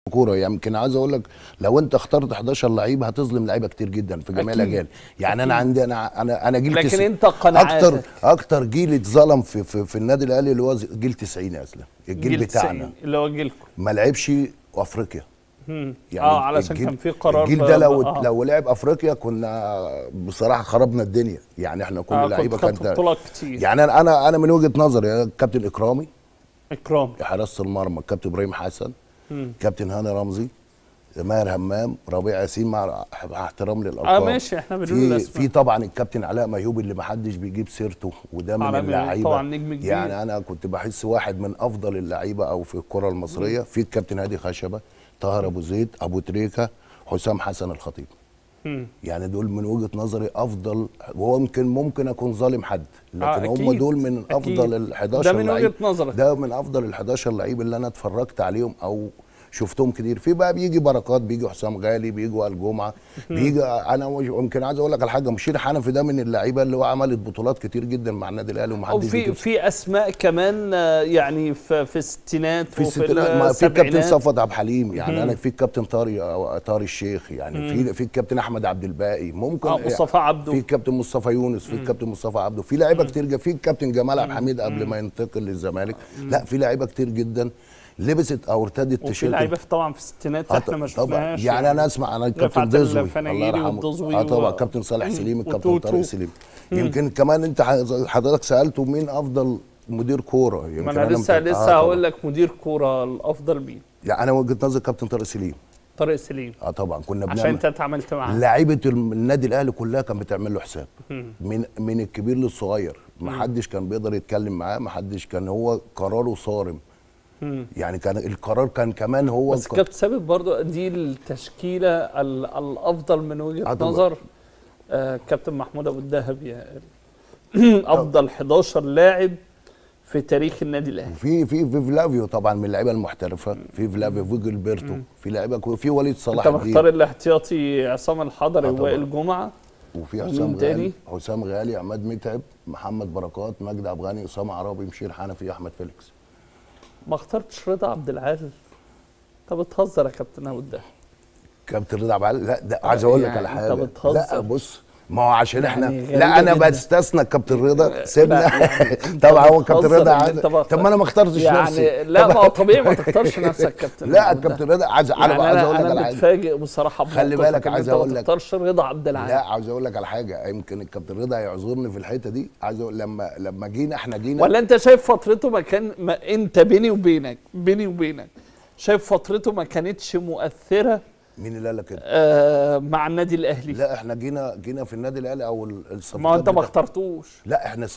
كوره. يعني يمكن عايز اقول لك لو انت اخترت 11 لعيب هتظلم لعيبه كتير جدا في جميع الاجيال. يعني انا عندي انا جيل لكن انت قناعاتك اكتر جيل اتظلم في النادي الاهلي اللي هو جيل 90 يا اسلام. الجيل جيل بتاعنا 90 اللي هو جيلكم ما لعبش افريقيا. يعني علشان كان في قرار الجيل ده لو لعب افريقيا كنا بصراحه خربنا الدنيا. يعني احنا كل اللعيبه كانت بطولات كتير. يعني انا من وجهه نظري الكابتن اكرامي حراسه المرمى، الكابتن ابراهيم حسن، كابتن هاني رمزي، ماهر همام، ربيع ياسين، مع احترام للالقاب. ماشي احنا بنقول في طبعا الكابتن علاء ميهوب اللي ما حدش بيجيب سيرته، وده من اللعيبه طبعا نجم كبير. يعني انا كنت بحس واحد من افضل اللعيبه او في الكره المصريه. في الكابتن هادي خشبه، طاهر ابو زيد، ابو تريكه، حسام حسن الخطيب. يعني دول من وجهه نظري افضل. وهو ممكن اكون ظالم حد، لكن هم دول من افضل ال 11 لعيب. ده من وجهه نظرك. ده من افضل ال 11 لعيب اللي انا اتفرجت عليهم او شفتهم كتير. في بقى بيجي بركات، بيجي حسام غالي، بيجي وائل جمعه، بيجي انا يمكن عايز اقول لك على حاجه، مشير حنفي ده من اللعيبه اللي هو عملت بطولات كتير جدا مع النادي الاهلي ومحدش بيجيب. في اسماء كمان يعني في الستينات وفي السبعينات. في الكابتن صفوت عبد الحليم، يعني انا في الكابتن طارق الشيخ، يعني في الكابتن احمد عبد الباقي، ممكن مصطفى عبده، في الكابتن مصطفى يونس، في الكابتن مصطفى عبده، في لعيبه كتير. في الكابتن جمال عبد الحميد قبل ما ينتقل للزمالك. لا في لعيبه كتير جدا لبست او ارتدت تيشيرت. وفي لعيبه طبعا في الستينات احنا ما شفناهاش. يعني انا اسمع انا الكابتن دزوي الله يرحمه، طبعا الكابتن صالح سليم، الكابتن طارق سليم. يمكن كمان انت حضرتك سالته مين افضل مدير كوره. يمكن انا لسه هقول لك مدير كوره الافضل مين. يعني انا وجهه نظري الكابتن طارق سليم. طارق سليم طبعا كنا بنعمل عشان انت اتعاملت معاه. لعيبه النادي الاهلي كلها كان بتعمل له حساب من الكبير للصغير. ما حدش كان بيقدر يتكلم معاه، ما حدش كان هو قراره صارم. يعني كان القرار كان كمان هو بس كابتن ثابت برضو دي التشكيله الافضل من وجهه نظر كابتن محمود ابو الدهب افضل 11 لاعب في تاريخ النادي الاهلي. في فلافيو طبعا من اللعيبه المحترفه، في فلافيو، في جilberto، في لعيبه، في وليد صلاح. انت مختار الاحتياطي عصام الحضري ووائل جمعه، وفي حسام غالي، عماد متعب، محمد بركات، مجدي عبد الغني، اسامه عرابي، مشير حنفي، احمد فيليكس. ما اخترتش رضا عبد العال؟ انت بتهزر يا كابتن ابو الدهب. كابتن رضا عبد العال؟ لا ده عايز اقول لك على حاجه. انت بتهزر. لا بص، ما هو عشان احنا لا انا بستثنى الكابتن رضا، سيبنا طبعا هو كابتن رضا. طب ما انا ما اخترتش نفسي. لا ما هو طبيعي ما تختارش نفسك كابتن. لا الكابتن رضا عايز اقول لك على حاجه. انا متفاجئ بصراحه. خلي بالك عايز اقول لك ما تختارش رضا عبد العال. لا عاوز اقول لك على حاجه، يمكن الكابتن رضا هيعذرني في الحته دي. عايز اقول لما جينا احنا ولا انت شايف فترته انت بيني وبينك شايف فترته ما كانتش مؤثره؟ مين اللي قال لك كده؟ مع النادي الاهلي. لا احنا جينا في النادي الاهلي او الصفقات. ما انت ما اخترتوش. لا احنا